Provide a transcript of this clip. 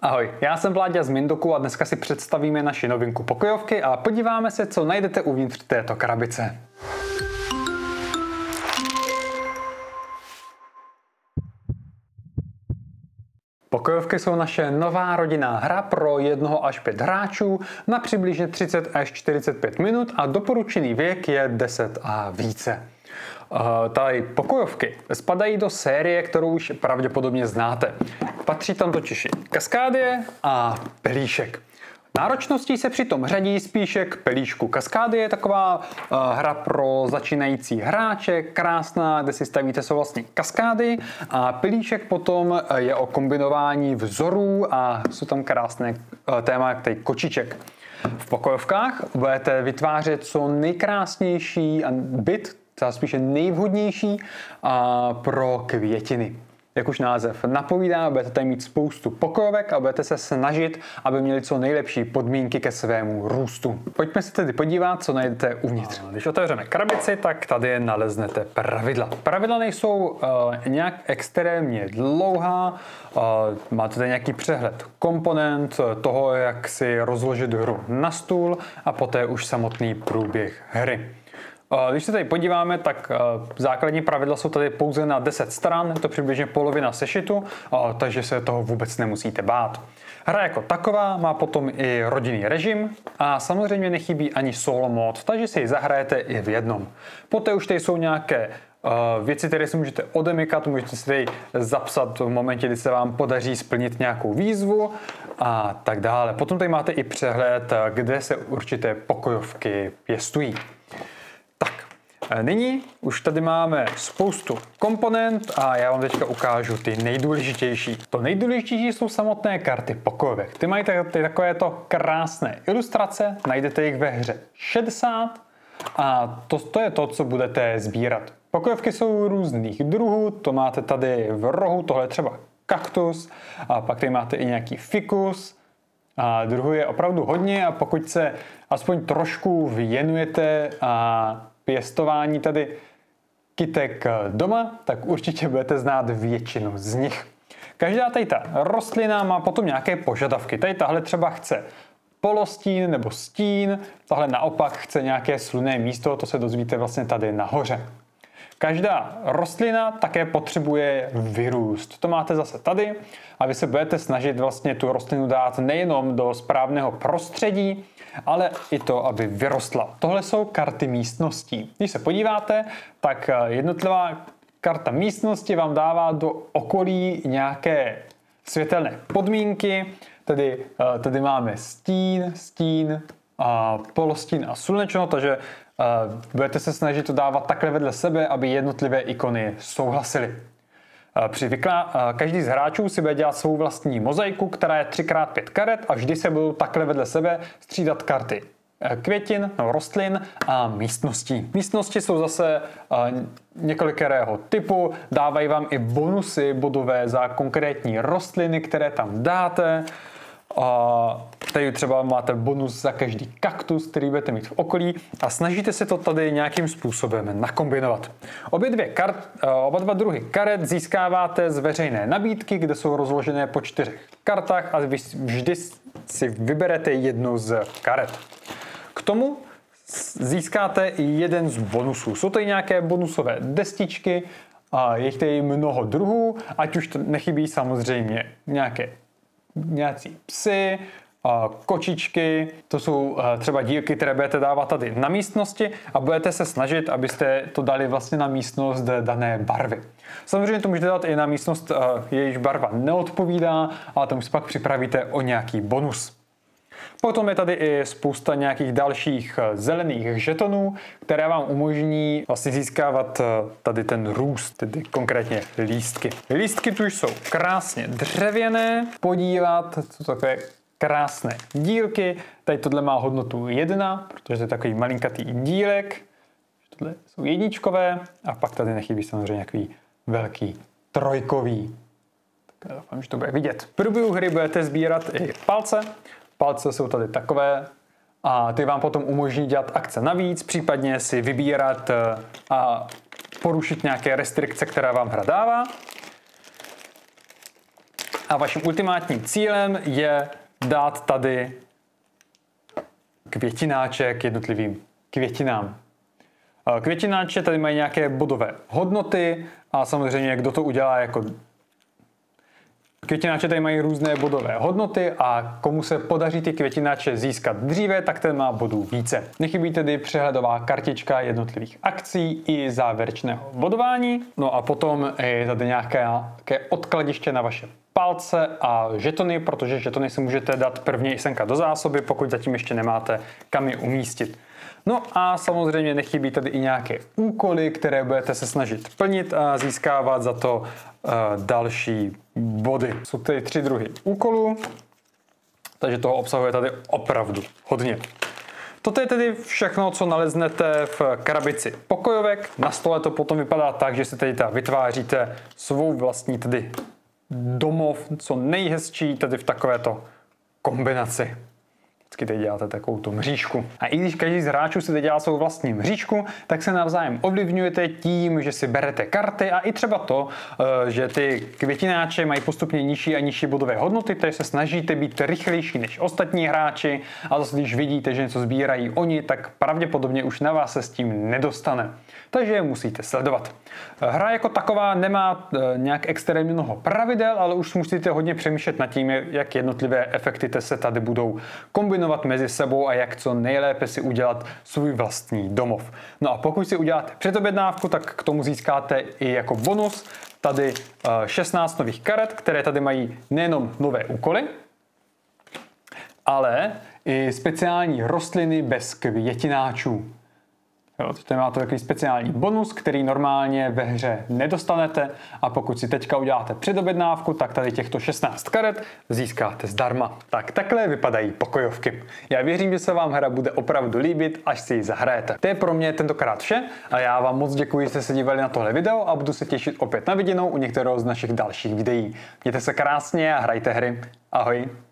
Ahoj, já jsem Vláďa z Mindoku a dneska si představíme naši novinku pokojovky a podíváme se, co najdete uvnitř této krabice. Pokojovky jsou naše nová rodinná hra pro 1 až 5 hráčů na přibližně 30 až 45 minut a doporučený věk je 10 a více. Tady pokojovky spadají do série, kterou už pravděpodobně znáte. Patří tam totiž Kaskádie a Pelíšek. Náročností se přitom řadí spíše k Pelíšku. Kaskádie je taková hra pro začínající hráče, krásná, kde si stavíte svou vlastní kaskády, a Pelíšek potom je o kombinování vzorů a jsou tam krásné téma jak tady kočiček. V pokojovkách budete vytvářet co nejkrásnější byt, třeba spíše nejvhodnější pro květiny. Jak už název napovídá, budete tady mít spoustu pokojovek a budete se snažit, aby měli co nejlepší podmínky ke svému růstu. Pojďme se tedy podívat, co najdete uvnitř. Když otevřeme krabici, tak tady naleznete pravidla. Pravidla nejsou nějak extrémně dlouhá, máte tady nějaký přehled komponent, toho, jak si rozložit hru na stůl a poté už samotný průběh hry. Když se tady podíváme, tak základní pravidla jsou tady pouze na 10 stran, je to přibližně polovina sešitu, takže se toho vůbec nemusíte bát. Hra jako taková má potom i rodinný režim a samozřejmě nechybí ani solo mod, takže si ji zahrajete i v jednom. Poté už tady jsou nějaké věci, které si můžete odemykat, můžete si tady zapsat v momentě, kdy se vám podaří splnit nějakou výzvu a tak dále. Potom tady máte i přehled, kde se určité pokojovky pěstují. Nyní už tady máme spoustu komponent a já vám teďka ukážu ty nejdůležitější. To nejdůležitější jsou samotné karty pokojovek. Ty mají takovéto krásné ilustrace, najdete jich ve hře 60 a to je to, co budete sbírat. Pokojovky jsou různých druhů, to máte tady v rohu, tohle je třeba kaktus, a pak tady máte i nějaký fikus. A druhů je opravdu hodně a pokud se aspoň trošku věnujete pěstování tady kytek doma, tak určitě budete znát většinu z nich. Každá tady ta rostlina má potom nějaké požadavky. Tady tahle třeba chce polostín nebo stín, tahle naopak chce nějaké slunné místo, to se dozvíte vlastně tady nahoře. Každá rostlina také potřebuje vyrůst. To máte zase tady a vy se budete snažit vlastně tu rostlinu dát nejenom do správného prostředí, ale i to, aby vyrostla. Tohle jsou karty místností. Když se podíváte, tak jednotlivá karta místnosti vám dává do okolí nějaké světelné podmínky. Tady máme stín, polostín a slunečno, takže budete se snažit to dávat takhle vedle sebe, aby jednotlivé ikony souhlasily. Každý z hráčů si bude dělat svou vlastní mozaiku, která je 3x5 karet a vždy se budou takhle vedle sebe střídat karty květin, rostlin a místností. Místnosti jsou zase několikerého typu, dávají vám i bonusy bodové za konkrétní rostliny, které tam dáte. Tady třeba máte bonus za každý kaktus, který budete mít v okolí a snažíte se to tady nějakým způsobem nakombinovat. Oba dva druhy karet získáváte z veřejné nabídky, kde jsou rozložené po 4 kartách a vy vždy si vyberete jednu z karet. K tomu získáte i jeden z bonusů. Jsou tady nějaké bonusové destičky, je jich tady mnoho druhů, ať už to nechybí samozřejmě nějací psy, kočičky, to jsou třeba dílky, které budete dávat tady na místnosti a budete se snažit, abyste to dali vlastně na místnost dané barvy. Samozřejmě to můžete dát i na místnost, jejíž barva neodpovídá, ale tomu si pak připravíte o nějaký bonus. Potom je tady i spousta nějakých dalších zelených žetonů, které vám umožní vlastně získávat tady ten růst, tedy konkrétně lístky. Lístky tu jsou krásně dřevěné, podívat, co takové krásné dílky. Tady tohle má hodnotu 1, protože to je takový malinkatý dílek. Tohle jsou jedničkové a pak tady nechybí samozřejmě nějaký velký trojkový. Tak doufám, že to bude vidět. V průběhu hry budete sbírat i palce. Palce jsou tady takové a ty vám potom umožní dělat akce navíc, případně si vybírat a porušit nějaké restrikce, která vám hra dává. A vaším ultimátním cílem je dát tady květináček jednotlivým květinám. Květináče tady mají nějaké bodové hodnoty a samozřejmě kdo to udělá jako... Květináče tady mají různé bodové hodnoty a komu se podaří ty květináče získat dříve, tak ten má bodů více. Nechybí tedy přehledová kartička jednotlivých akcí i závěrečného bodování. No a potom je tady nějaké odkladiště na vaše palce a žetony, protože žetony si můžete dát prvně i senka do zásoby, pokud zatím ještě nemáte kam je umístit. No a samozřejmě nechybí tady i nějaké úkoly, které budete se snažit plnit a získávat za to další body. Jsou tady 3 druhy úkolů, takže toho obsahuje tady opravdu hodně. Toto je tedy všechno, co naleznete v krabici pokojovek. Na stole to potom vypadá tak, že si tady vytváříte svou vlastní tedy domov, co nejhezčí tedy v takovéto kombinaci. Vždycky teď děláte takovou tu mřížku. A i když každý z hráčů si teď dělá svou vlastní mřížku, tak se navzájem ovlivňujete tím, že si berete karty a i třeba to, že ty květináče mají postupně nižší a nižší bodové hodnoty, takže se snažíte být rychlejší než ostatní hráči a zase když vidíte, že něco sbírají oni, tak pravděpodobně už na vás se s tím nedostane. Takže je musíte sledovat. Hra jako taková nemá nějak extrémně mnoho pravidel, ale už musíte hodně přemýšlet nad tím, jak jednotlivé efekty se tady budou kombinovat mezi sebou a jak co nejlépe si udělat svůj vlastní domov. No a pokud si uděláte předobjednávku, tak k tomu získáte i jako bonus tady 16 nových karet, které tady mají nejenom nové úkoly, ale i speciální rostliny bez květináčů. Jo, tady máte takový speciální bonus, který normálně ve hře nedostanete a pokud si teďka uděláte předobjednávku, tak tady těchto 16 karet získáte zdarma. Tak takhle vypadají pokojovky. Já věřím, že se vám hra bude opravdu líbit, až si ji zahrajete. To je pro mě tentokrát vše a já vám moc děkuji, že jste se dívali na tohle video a budu se těšit opět na viděnou u některého z našich dalších videí. Mějte se krásně a hrajte hry. Ahoj.